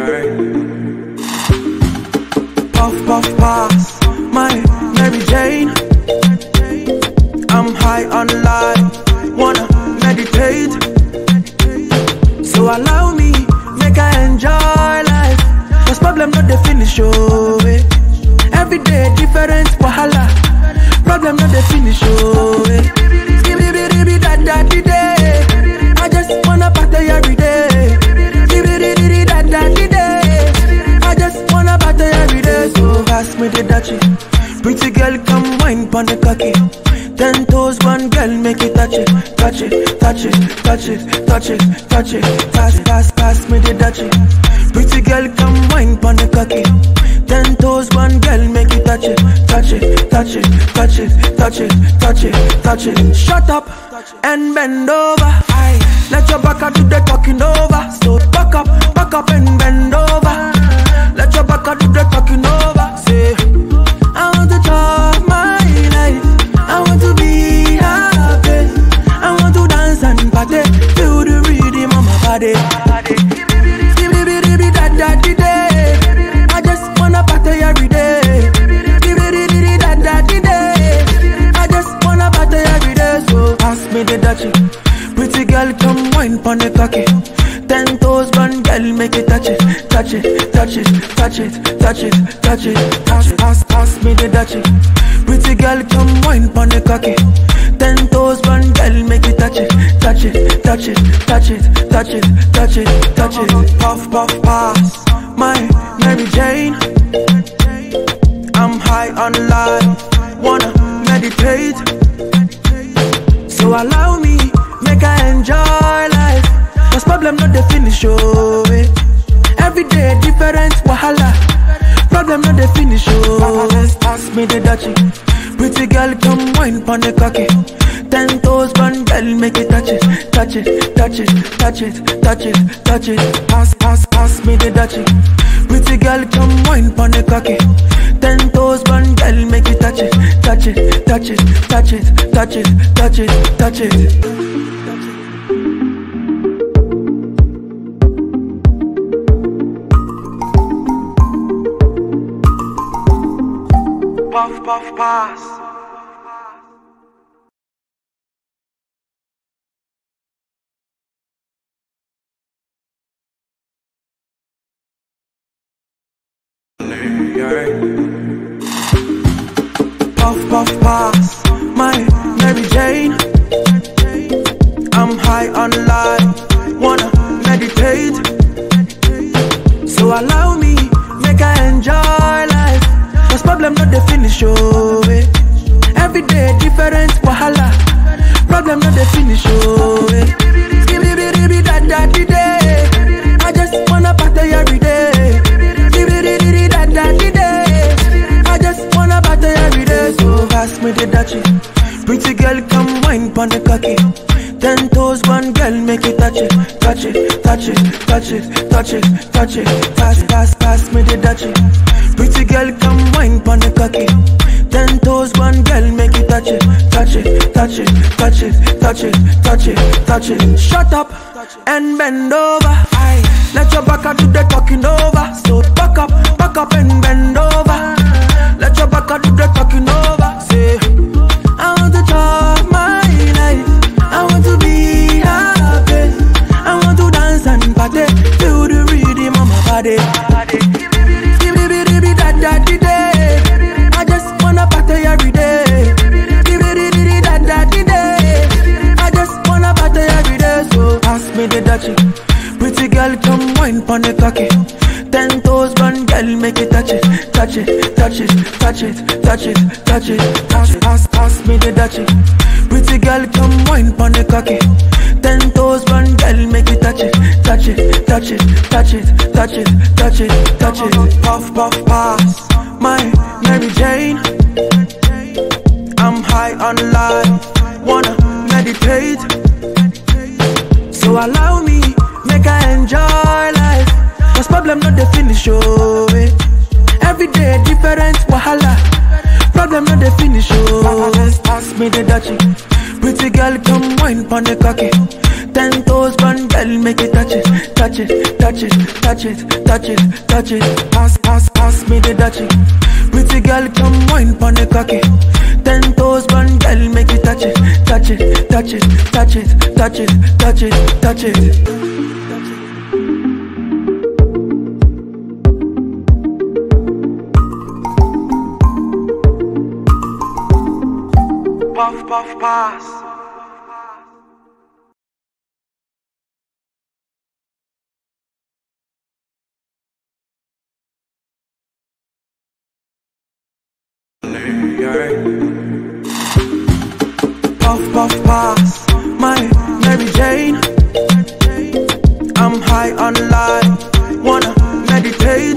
Puff, puff, pass, my Mary Jane. I'm high on life, wanna meditate. So allow me, make I enjoy life. Cause problem not the finish, oh eh. Every day different wahala. Problem not the finish, oh eh. Skibidi da da di day. I just wanna party every day. Skibidi da da di day. I just wanna party every day. So pass me the dachi. Pretty girl come wine pon the cocky. 10 toes, one girl, make it touch it, touch it, touch it, touch it, touch it, touch it. Pass, pass, pass me the dachi. Pretty girl come wine pon the cocky. 10 toes, one girl, make it touch it, touch it, touch it, touch it, touch it, touch it, touch it. Shut up and bend over. Aye. Let your back do the talking over. So back up and bend over. Let your back do the talking over. Say, I want to talk my life. I want to be happy. I want to dance and party. Feel the rhythm of my body. Skibidi da da di day. I just wanna party every day. Skibidi da da di day. I just wanna party every day. So pass me the dachi. Pretty girl come wine pon the cocky. 10 toes, one girl, make it touch it, touch it, touch it, touch it, touch it, touch it. Pass, pass, pass me the dachi. Pretty girl come wine pon the cocky. 10 toes, one girl, make it touch it, touch it, touch it, touch it, touch it, touch it, touch it. Puff, puff, pass, my Mary Jane. I'm high on life, wanna meditate. So allow me, make I enjoy life. Cause problem not the finish, oh eh. Every day different wahala. Problem not the finish, oh eh. Pass me the dachi. Pretty girl come wine pon the cocky. 10 toes, one girl, make it touch it, touch it, touch it, touch it, touch it, touch it. Pass, pass, pass me the dachi. Pretty girl come wine pon the cocky. 10 toes, one girl, make it touch it, touch it, touch it, touch it, touch it, touch it, touch it. Puff, puff, pass. Puff, puff, pass, my Mary Jane. I'm high on life, wanna meditate. So allow me, make I enjoy life. Cause problem not the finish, oh eh. Every day different wahala. Problem not the finish, oh eh. Skibidi da da di day. I just wanna party every day. Skibidi da da di day. I just wanna party every day. So pass me the dachi. Pretty girl come wine pon the cocky. 10 toes, one girl, make it touch it, touch it, touch it, touch it, touch it, touch it. Pass, pass, pass me the dachi. Pretty girl come wine pon the cocky. 10 toes, one girl, make it touch it, touch it, touch it, touch it, touch it, touch it, touch it. Shut up and bend over. Aye. Let your back do the talking over. So back up and bend over. Let your back do the talking over. Say, I want to talk my life. I want to be happy. I want to dance and party. Feel the rhythm of my body. Skibidi da da di day. I just wanna party every day. Skibidi da da di day. I just wanna party every day. So pass me the dachi. Pretty girl come wine pon the cocky. 10 toes, one girl, make it touch it, touch it, touch it, touch it, touch it, touch it. Pass, pass, pass me the dachi. Pretty girl come wine pon the cocky. 10 toes, one girl, make it touch it, touch it, touch it, touch it, touch it, touch it, touch it. Puff, puff, pass, my Mary Jane. I'm high on life, wanna meditate. So allow me, make I enjoy life. Cause problem not the finish, oh eh. Every day different wahala. Problem not the finish, oh. Pass me the dachi. Pretty girl, come wine pon the cocky. 10 toes, one girl, make it touch it, touch it, touch it, touch it, touch it, touch it. Pass me the dutchie. Pretty girl, come wine pon the cocky. 10 toes, one girl, make it touch it, touch it, touch it, touch it, touch it, touch it, touch it. Puff, puff, pass. Puff, puff, pass. My Mary Jane. I'm high on life, wanna meditate.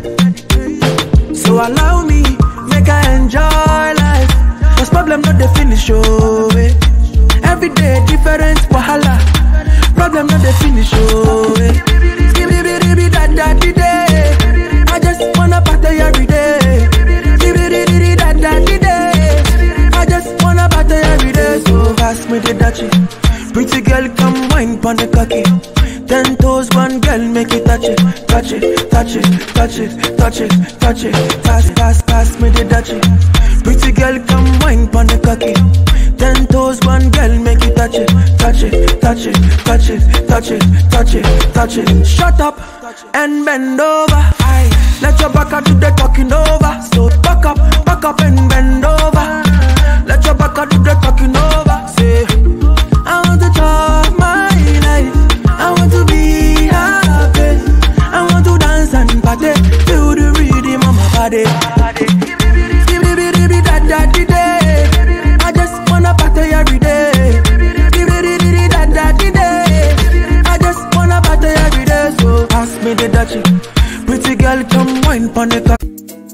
So allow me, make I enjoy life. Cause problem not the finish, oh eh. Every day different wahala. Problem not the finish, oh eh. Skibidi da da di day. I just wanna party every day. Skibidi da da di day. I just wanna party every day. So pass me the dutchie. Pretty girl, come wine pon the cocky. 10 toes, one girl, make it touch it, touch it, touch it, touch it, touch it, touch it. Pass me the dutchie. Pretty girl, come wine pon the cocky. 10 toes, one girl, make it touch it, touch it, touch it, touch it, touch it, touch it, touch it. Shut up and bend over. Aye. Let your back do the talking over. So back up and bend over. Let your back do the talking over. Say, I want to chop my life. I want to be happy. I want to dance and party. Feel the rhythm of my body. I just wanna party every day. I just wanna party every day. So pass me the dutchie. Pretty girl, come wine pon the cock.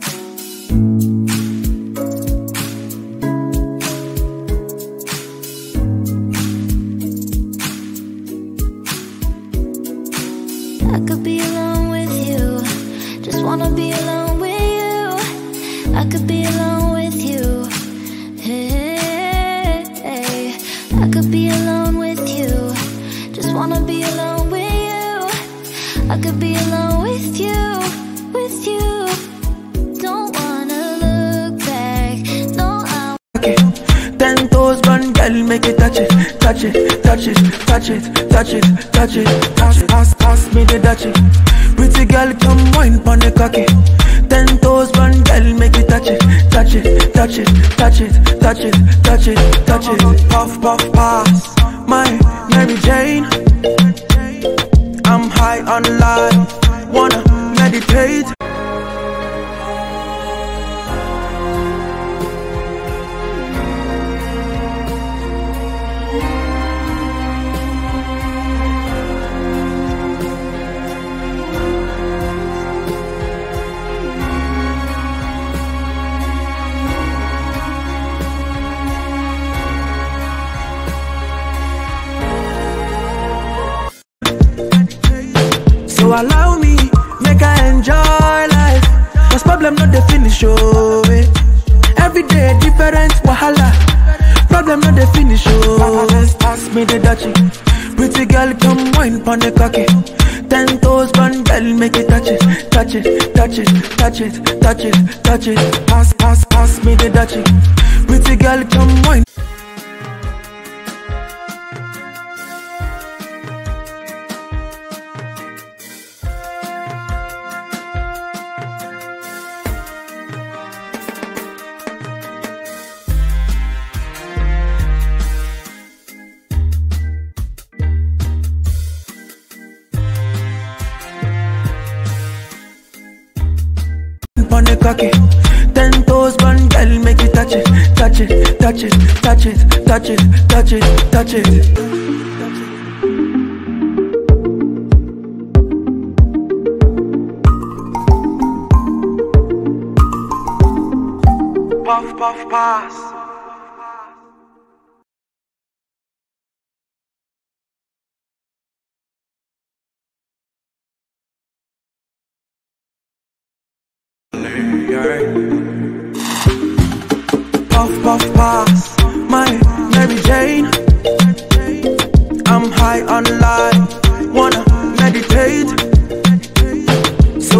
I could be alone with you. Just wanna be alone with you. I could be alone with you. Hey, hey. I could be alone with you. Just wanna be alone with you. I could be alone with you, with you. Don't wanna look back. No, I'm 10 toes, one girl, make it touch it, touch it, touch it, touch it, touch it, touch it. Pass me the dutchie. Pretty girl, come wine pon the cocky. 10 toes, one girl, make it touch it, touch it, touch it, touch it, touch it, touch it, touch it. Puff, puff, pass. My Mary Jane. I'm high on life, wanna meditate. So allow me, make I enjoy life. Cause problem not the finish, oh eh. Every day different wahala. Problem not the finish, oh pass me the dutchie. Pretty girl, come wine pon the cocky. 10 toes, one girl, make it touch it, touch it, touch it, touch it, touch it, touch it. Pass me the dutchie. Pretty girl, come wine. On the cocky. 10 toes, one girl, make it touch it, touch it, touch it, touch it, touch it, touch it, touch it. Puff, puff, pass. Puff, puff, pass. My Mary Jane.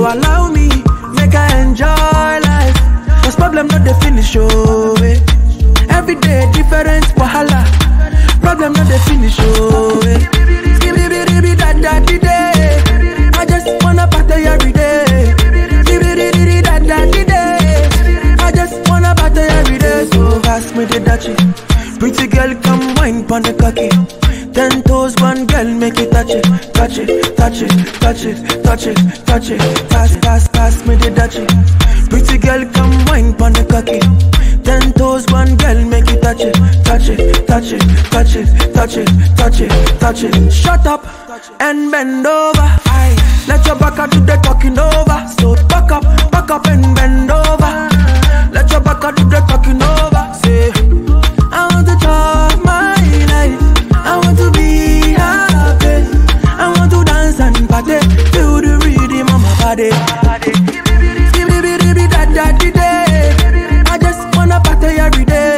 So allow me, make I enjoy life. Cause problem not the finish, oh eh. Every day different wahala. Problem not the finish, oh eh. I just wanna party every day. I just wanna party every day. So pass me the dutchie. Pretty girl, come wine pon the cocky. 10 toes, one girl, make it touch it, touch it, touch it, touch it, touch it, touch it. Pass me the dutchie. Pretty girl, come wine pon the cocky. 10 toes, one girl, make it touch it, touch it, touch it, touch it, touch it, touch it, touch it. Shut up and bend over. Aye. Let your back do the talking over. So back up and bend over. Let your back do the talking over. Say, I want to chop my life. I want to be happy. I want to dance and party. Feel the rhythm of my body. I just wanna party every day.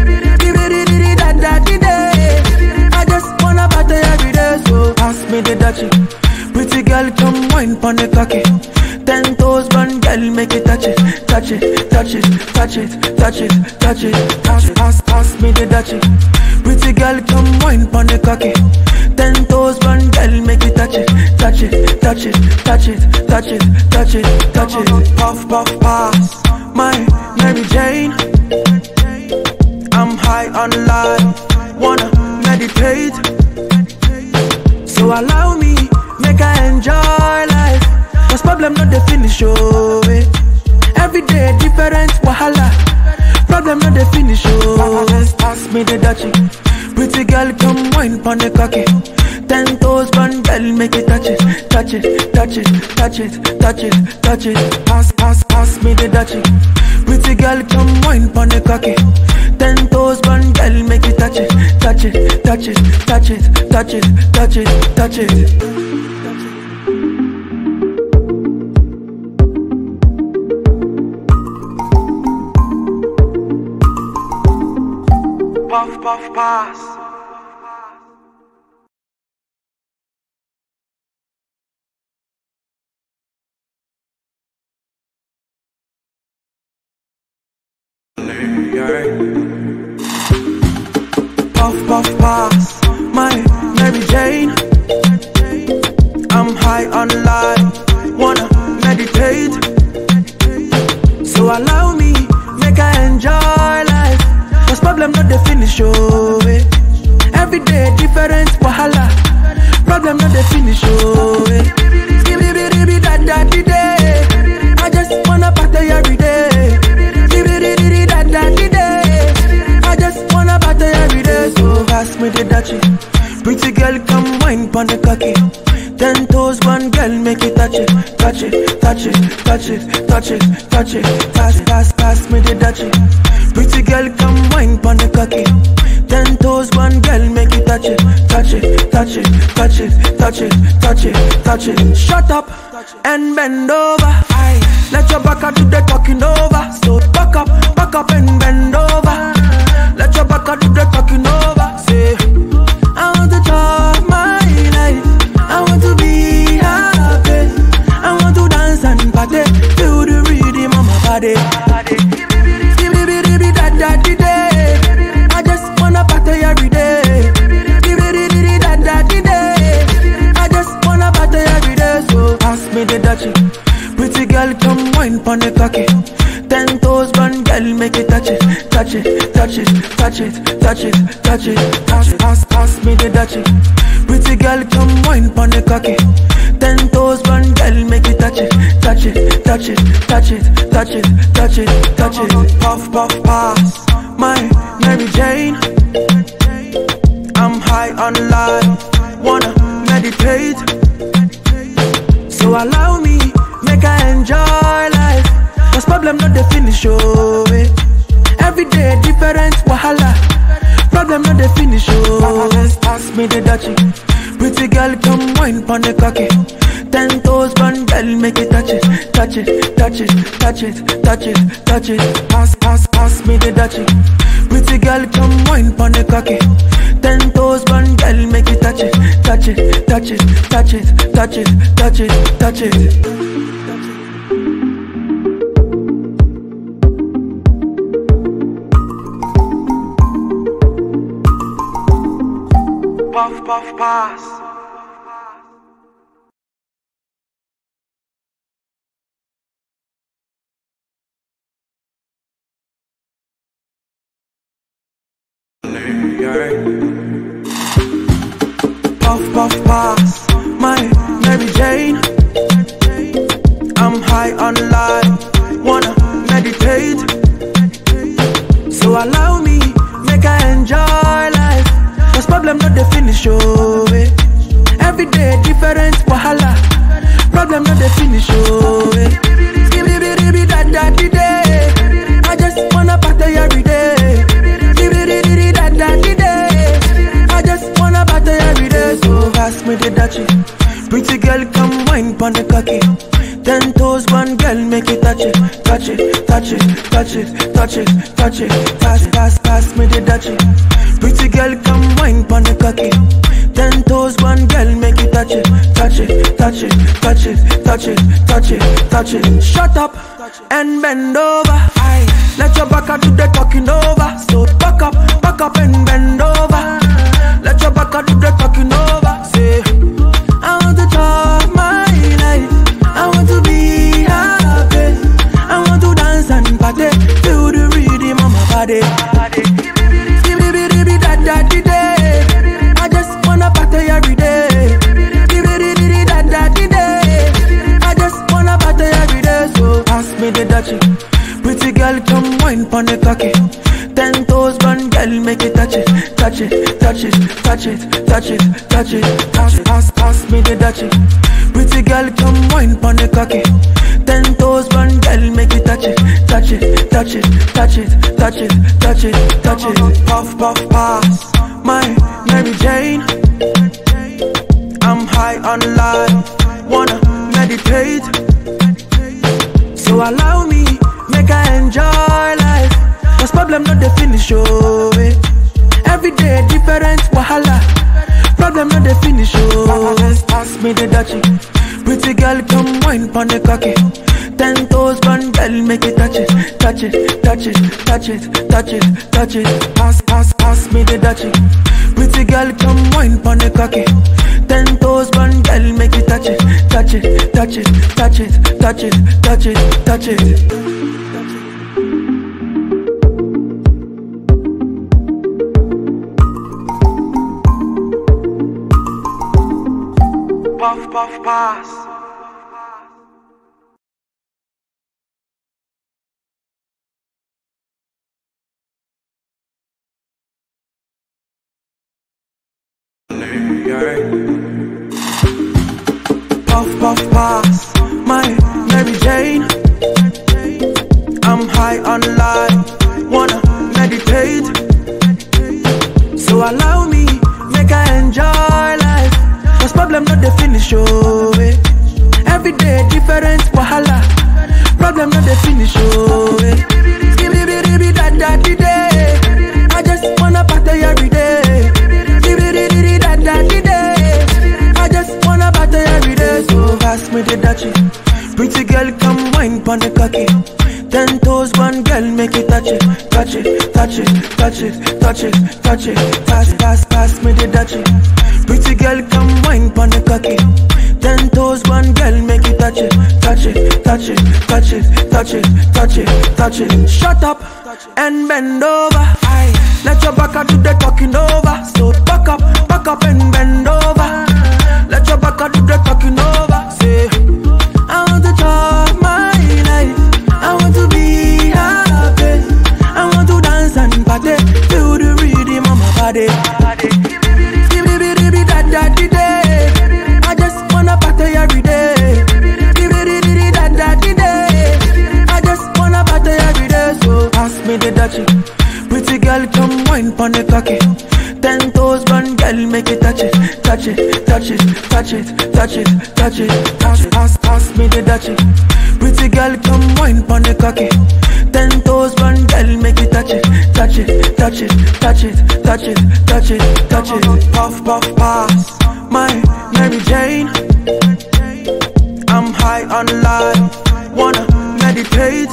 I just wanna party every day. So pass me the dutchie. Pretty girl, come wine pon the cocky. 10 toes, one girl, make it touch it, touch it, touch it, touch it, touch it, touch it. Pass me the dutchie. Pretty girl, come wine pon the cocky. 10 toes, one girl, make it touch it, touch it, touch it, touch it, touch it, touch it, touch it. Puff, puff, pass, my Mary Jane. I'm high on life, wanna meditate. So allow me, make I enjoy life. Cause problem not the finish, oh eh. Every day different wahala. Problem not the finish, oh. Pass me the dutchie. Pretty girl, come wine pon the cocky. 10 toes, one girl, make it touch it, touch it, touch it, touch it, touch it, touch it. Pass me the dutchie. Pretty girl, come wine pon the cocky. 10 toes, one girl, make it touch it, touch it, touch it, touch it, touch it, touch it, touch it. Puff, puff, pass. Puff, puff, pass, my Mary Jane. I'm high on life, wanna meditate. So allow me, make I enjoy life. Cause problem not the finish, oh eh. Every day different wahala. Problem not the finish, oh eh. I just wanna party every day. I just wanna party every day. So pass me the dutchie. Pretty girl, come wine pon the cocky. 10 toes, one girl, make it touch it, touch it, touch it, touch it, touch it, touch it. Pass me the dutchie. Pretty girl, come wine pon the cocky. 10 toes, one girl, make it touch it, touch it, touch it, touch it, touch it, touch it, touch it. Shut up and bend over. Aye. Let your back do the talking over. So back up and bend over. Let your back do the talking over. Say, I want to chop my life. I want to be happy. I want to dance and party. Feel the rhythm of my body. I just wanna party every day. I just wanna party every day. So pass me the dutchie. Pretty girl, come wine pon the cocky. 10 toes, one girl, make it touch it, touch it, touch it, touch it, touch it, touch it. Pass me the dutchie. Pretty girl, come wine pon the cocky. 10 toes, one girl, make it touch it, touch it, touch it, touch it, touch it, touch it, touch it. Puff, puff, pass, my Mary Jane. I'm high on life, wanna meditate. So allow me, make I enjoy life. Cause problem not the finish, oh eh. Every day different wahala. Problem not the finish, oh. Pass me the dutchie. Pretty girl, come wine pon the cocky. 10 toes, one girl, make it touch it, touch it, touch it, touch it, touch it, touch it. Pass me the dutchie. Pretty girl, come wine pon the cocky. 10 toes, one girl, make it touch it, touch it, touch it, touch it, touch it, touch it, touch it. puff pass. Puff puff pass, my Mary Jane. I'm high on life, wanna meditate. So allow me, make I enjoy life. Cause problem not the finish, oh eh. Every day different wahala. Problem not the finish, oh eh. Skibidi da da di day. I just wanna party every day. Skibidi da da di day. I just wanna party every day. So pass me the dachi. Pretty girl, come wine pon the cocky. 10 toes, one girl, make it touch it, touch it, touch it, touch it, touch it, touch it. Pass, pass, pass me the dachi. Pretty girl, come wine pon the cocky. 10 toes, one girl, make it touch it, touch it, touch it, touch it, touch it, touch it, touch it. Shut up and bend over. Aye. Let your back do the talking over. So back up and bend over. Let your back do the talking over. Say, I want to talk my life. I want to be happy. I want to dance and party. Feel the rhythm of my body. Skibidi da da di day. I just wanna party every day. Skibidi da da di day. I just wanna party every day. So pass me the dachi. Pretty girl, come wine pon the cocky. 10 toes, one girl, make it touch it, touch it, touch it, touch it, touch it, touch it. Pass, pass, pass me the dachi. Pretty girl, come wine pon the cocky. 10 toes, one girl, make it touch it, touch it, touch it, touch it, touch it, touch it, touch it. Puff, puff, pass, my Mary Jane. I'm high on life, wanna meditate. So allow me, make I enjoy life. Cause problem not the finish, oh eh. Every day different wahala. Problem not the finish, oh pass me the dachi. Pretty girl, come wine pon the cocky. 10 toes, one girl, make it touch it, touch it, touch it, touch it, touch it, touch it. Pass, pass, pass me the dachi. Pretty girl, come wine pon the cocky. 10 toes, one girl, make it touch it, touch it, touch it, touch it, touch it, touch it, touch it. Puff, puff, pass. Puff, puff, pass, my Mary Jane. I'm high on life, wanna meditate. So allow me, make I enjoy life. Cause problem not the finish, oh eh. Every day different wahala. Problem not the finish, oh eh. Skibidi da da di day. I just wanna party every day. Skibidi da da di day. I just wanna party every day. So pass me the dachi. Pretty girl, come wine pon the cocky. 10 toes, one girl, make it touch it, touch it, touch it, touch it, touch it, touch it. Pass, pass, pass me the dachi. Pretty girl, come wine pon the cocky. 10 toes, one girl, make it touch it, touch it, touch it, touch it, touch it, touch it, touch it. Shut up and bend over. Aye. Let your back do the talking over. So back up and bend over. Let your back do the talking over. Say, I want to talk my life. I want to be happy. I want to dance and party. Feel the rhythm of my body. Skibidi da da di day. I just wanna party every day. Skibidi da da di day. I just wanna party every day. So pass me the dachi. Pretty girl, come wine pon the cocky. 10 toes, one girl, make it touch it, touch it, touch it, touch it, touch it, touch it. Pass, pass, pass me the dachi. Pretty girl, come wine pon the cocky. 10 toes, one girl, make it touch it, touch it, touch it, touch it, touch it, touch it, touch it. Puff, puff, pass, my Mary Jane. I'm high on life, wanna meditate.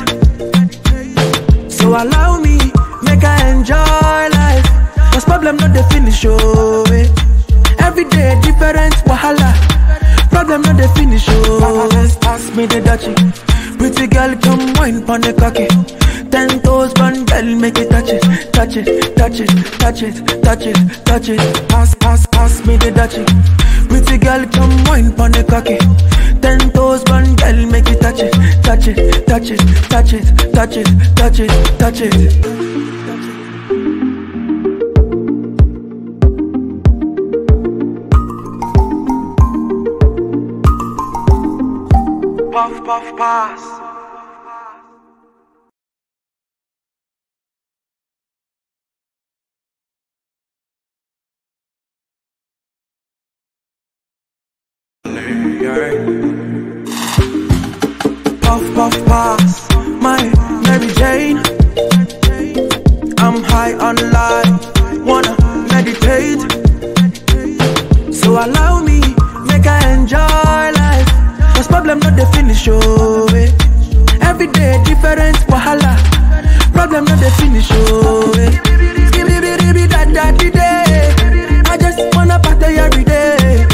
So allow me, make I enjoy life. Cause problem not the finish, oh eh. Every day different wahala. Problem not the finish, oh. Pass me the dutchie. Pretty girl, come wine pon the cocky. 10 toes, one girl, make it touch it, touch it, touch it, touch it, touch it, touch it. Pass me the dutchie. Pretty girl, come wine pon the cocky. 10 toes, one girl, make it touch it, touch it, touch it, touch it, touch it, touch it, touch it. Puff, puff, pass. Puff, puff, pass. My Mary Jane. I'm high on life, wanna meditate. So allow me, make I enjoy life. Cause problem not the finish, oh. Every day different wahala. Problem not the finish, oh. I just wanna party every day.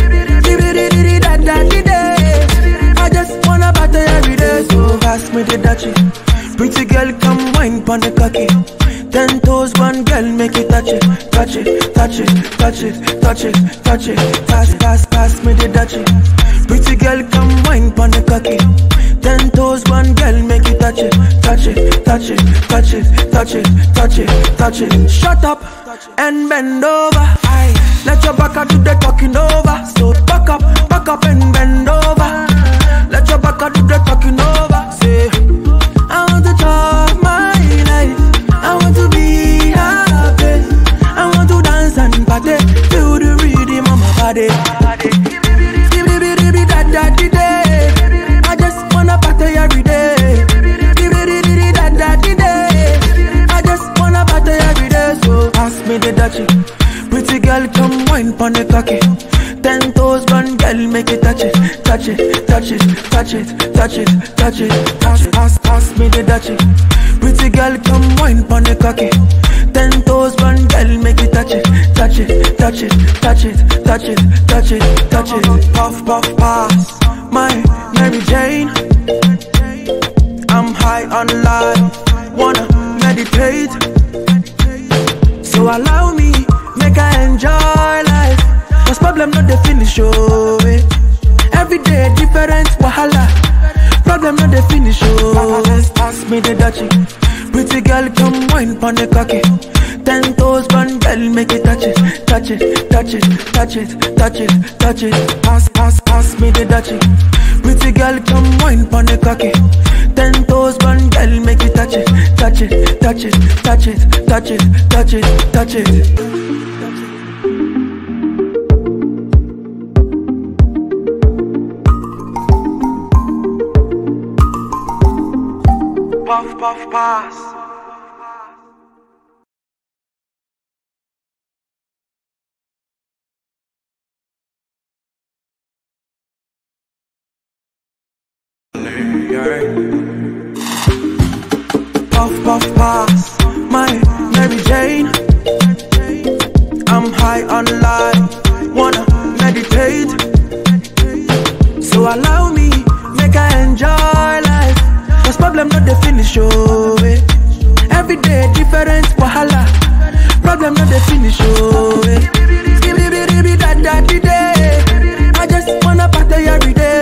I just wanna party every day. So pass me the dutchie. Pretty girl, come wine pon the cocky. 10 toes, one girl, make it touch it, touch it, touch it, touch it, touch it, touch it. Pass me the dutchie. Pretty girl, come wine pon the cocky. 10 toes, one girl, make it touch it, touch it, touch it, touch it, touch it, touch it, touch it. Shut up and bend over. Aye. Let your back do the talking over. So back up and bend over. Let your back do the talking over. Say, I want to talk my life. I want to be happy. I want to dance and party. Feel the rhythm of my body. I just wanna party every day. I just wanna party every day. So pass me the dutchie. Pretty girl, come wine pon the cocky. 10 toes, one girl, make it touch it, touch it, touch it, touch it, touch it, touch it. Pass me the dutchie. Pretty girl, come wine pon the cocky. 10 toes, one girl, make it touch it, touch it, touch it, touch it, touch it, touch it, touch it. Puff, puff, pass. My Mary Jane. I'm high on life, wanna meditate. So allow me, make I enjoy life. Cause problem not the finish, oh. Every day different wahala. Problem not the finish, oh. Pass me the dutchie. Pretty girl, come wine pon the cocky. 10 toes, one girl, make it touch it, touch it, touch it, touch it, touch it, touch it. Pass me the dutchie. Pretty girl, come wine pon the cocky. 10 toes, one girl, make it touch it, touch it, touch it, touch it, touch it, touch it, touch it. Puff, puff, pass. Puff, puff, pass. My Mary Jane. I'm high on life, wanna meditate. So allow me, make I enjoy life. Cause problem not the finish, oh. Every day different wahala. Problem not the finish, oh. I just wanna party every day.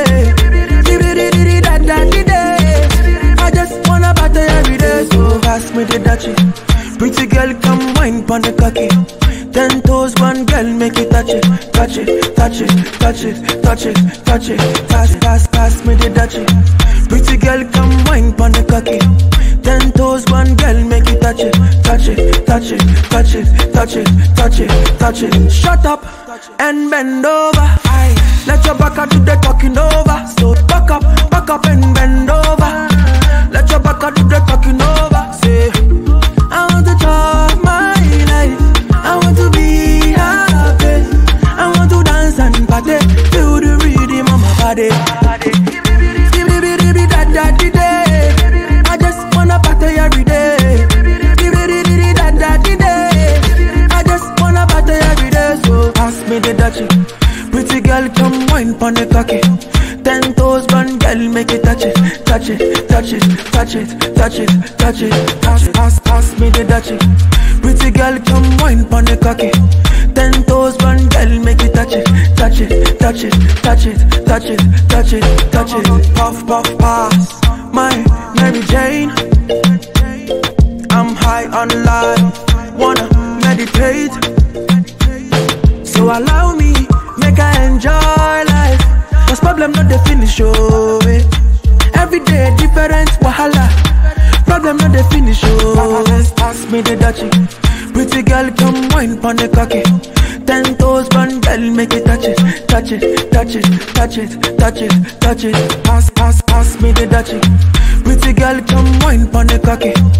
I just wanna party every day. So pass me the dutchie. Pretty girl, come wine pon the cocky. 10 toes, one girl, make it touch it, touch it, touch it, touch it, touch it, touch it. Pass me the dutchie. Pretty girl, come wine pon the cocky. 10 toes, one girl, make it touch it, touch it, touch it, touch it, touch it, touch it, touch it. Shut up and bend over. Aye. Let your back do the talking over. So back up and bend over. Let your back do the talking over. Say, I want to talk my life. I want to be happy. I want to dance and party. Feel the rhythm of my body. I just wanna party every day. I just wanna party every day. So pass me the dutchie. touch it, touch it, touch it, pass me the touch it. Pretty girl, come wine pon the cocky. 10 toes, one girl, make it touch it, touch it, touch it, touch it, touch it, touch it, touch it. Puff, puff, pass, my Mary Jane. I'm high on life, wanna meditate. So allow me, make I enjoy life. Cause problem not the finish, oh eh. Every day different wahala. Problem not the finish, oh. Pass me the dutchie. Pretty girl, come wine pon the cocky. 10 toes, one girl, make it touch it, touch it, touch it, touch it, touch it, touch it. Pass me the dutchie. Pretty girl, come wine pon the cocky.